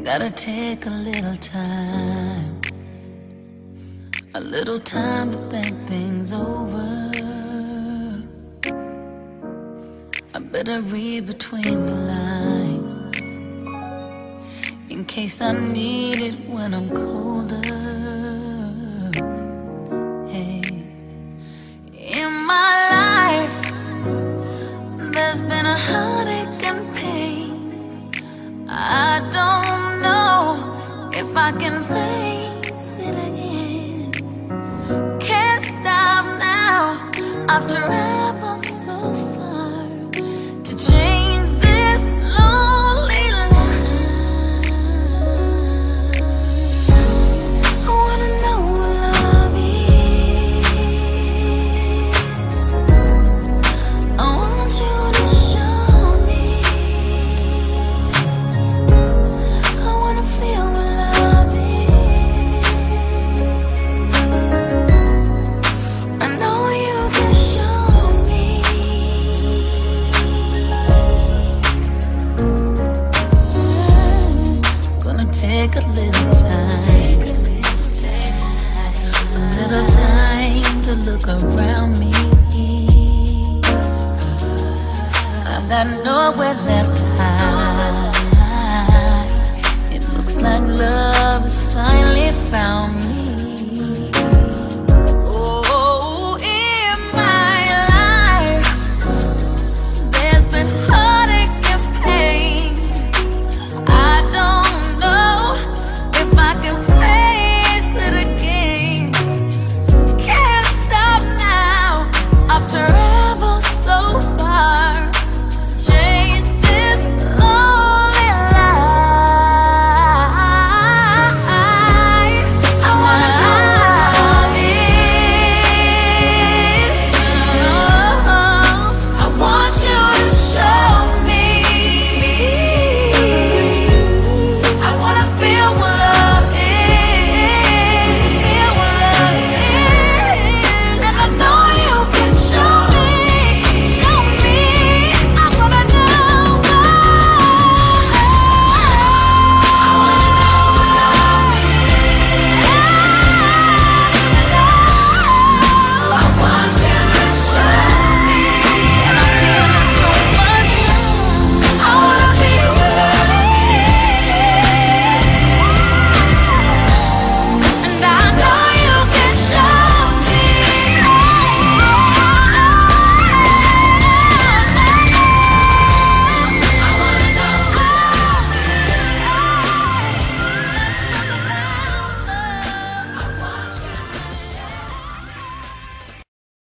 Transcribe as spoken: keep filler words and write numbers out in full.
Gotta take a little time, a little time to think things over. I better read between the lines, in case I need it when I'm colder. Hey, in my life, there's been a heartache and pain. I don't know if I can face it again. Can't stop now, I've traveled so far to change this lonely life. I wanna know what love is. I want you to show me. I wanna feel what love is. I know you can show me. Gonna take a little time, a little time to look around me. I've got nowhere left to hide. It looks like love